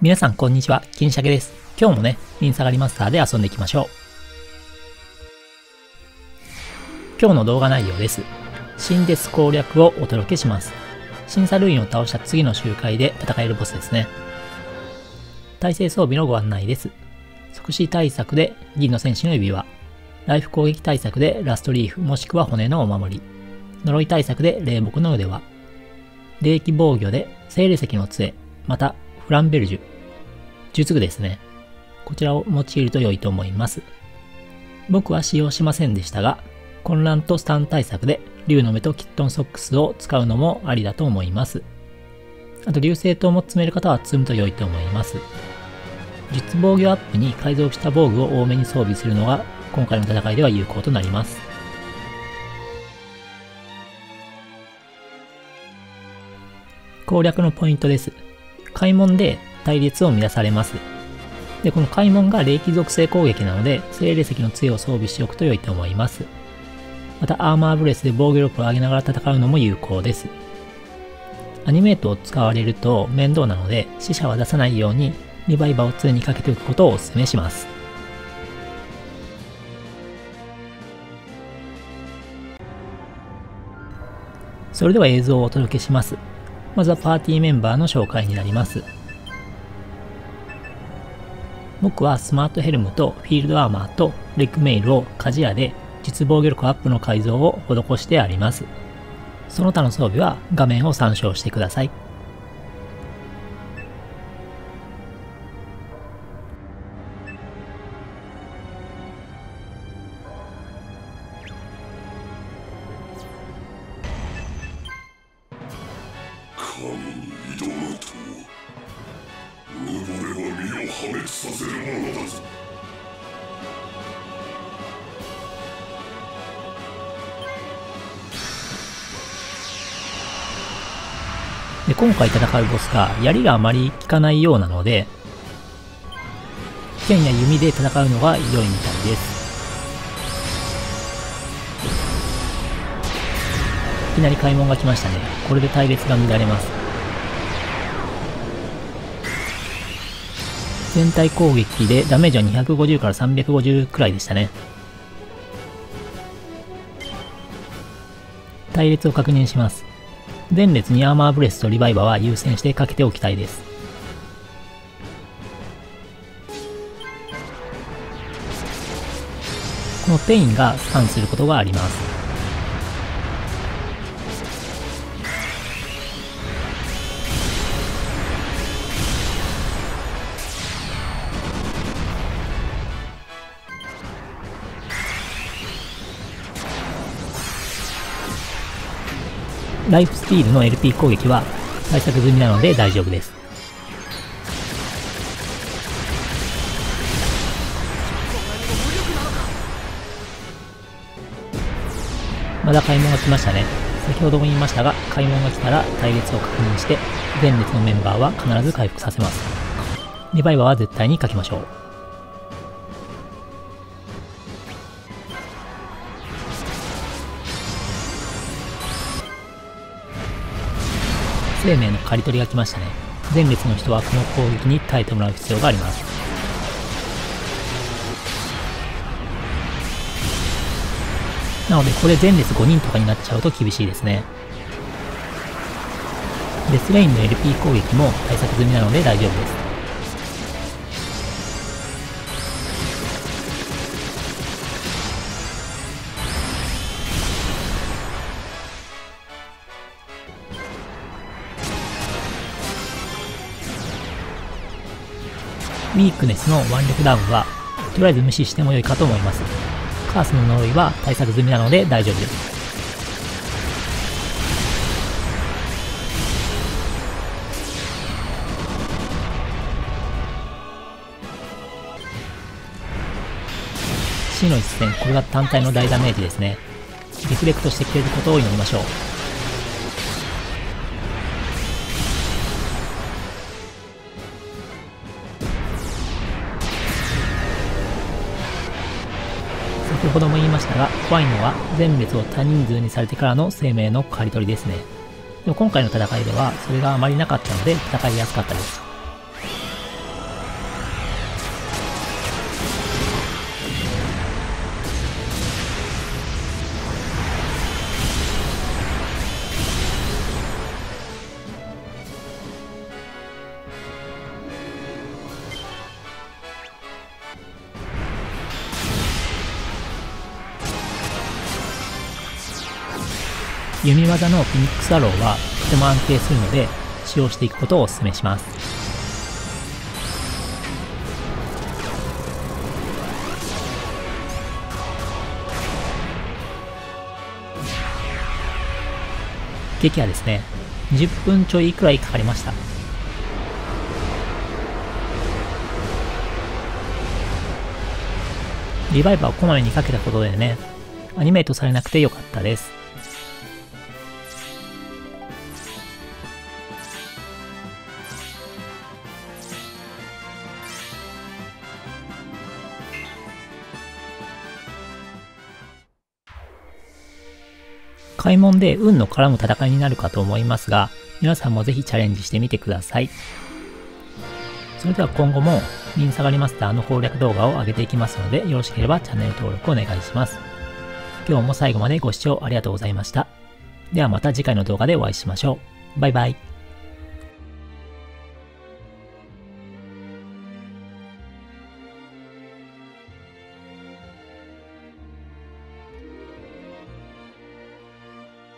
皆さんこんにちは、金シャケです。今日もね、リンサガリマスターで遊んでいきましょう。今日の動画内容です。新デス攻略をお届けします。新サルインを倒した次の周回で戦えるボスですね。耐性装備のご案内です。即死対策で銀の戦士の指輪。ライフ攻撃対策でラストリーフもしくは骨のお守り。呪い対策で霊木の腕輪。霊気防御で精霊石の杖。また、フランベルジュ。術具ですね。こちらを用いると良いと思います。僕は使用しませんでしたが、混乱とスタン対策で竜の目とキットンソックスを使うのもありだと思います。あと流星刀も積める方は積むと良いと思います。術防御アップに改造した防具を多めに装備するのが今回の戦いでは有効となります。攻略のポイントです。開門で隊列を乱されます。で、この開門が霊気属性攻撃なので、精霊石の杖を装備しておくと良いと思います。また、アーマーブレスで防御力を上げながら戦うのも有効です。アニメートを使われると面倒なので、死者は出さないようにリバイバーを2にかけておくことをお勧めします。それでは映像をお届けします。まずはパーティーメンバーの紹介になります。僕はスマートヘルムとフィールドアーマーとレッグメイルを鍛冶屋で実防御力アップの改造を施してあります。その他の装備は画面を参照してください。 神に挑むと登れば身を破滅させるものだぞ。 で、今回戦うボスが槍があまり効かないようなので、剣や弓で戦うのが良いみたいです。いきなり開門が来ましたね。これで隊列が乱れます。全体攻撃でダメージは250から350くらいでしたね。隊列を確認します。前列にアーマーブレスとリバイバーは優先してかけておきたいです。このペインがスタンすることがあります。ライフスティールの LP 攻撃は対策済みなので大丈夫です。まだ開門が来ましたね。先ほども言いましたが、開門が来たら隊列を確認して、前列のメンバーは必ず回復させます。リバイバーは絶対にかけましょう。生命の刈り取りが来ましたね。前列の人はこの攻撃に耐えてもらう必要があります。なのでこれ前列5人とかになっちゃうと厳しいですね。デスレインの LP 攻撃も対策済みなので大丈夫です。ウィークネスの腕力ダウンはとりあえず無視しても良いかと思います。カースの呪いは対策済みなので大丈夫です。死の一戦、これが単体の大ダメージですね。リフレクトしてくれることを祈りましょう。先ほども言いましたが、怖いのは前列を多人数にされてからの生命の刈り取りですね。でも今回の戦いではそれがあまりなかったので戦いやすかったです。 弓技のフェニックスアローはとても安定するので使用していくことをお勧めします。撃はですね、20分ちょいくらいかかりました。リバイバーをこまめにかけたことでね、アニメートされなくてよかったです。開門で運の絡む戦いになるかと思いますが、皆さんもぜひチャレンジしてみてください。それでは今後もミンサガリマスターの攻略動画を上げていきますので、よろしければチャンネル登録お願いします。今日も最後までご視聴ありがとうございました。ではまた次回の動画でお会いしましょう。バイバイ。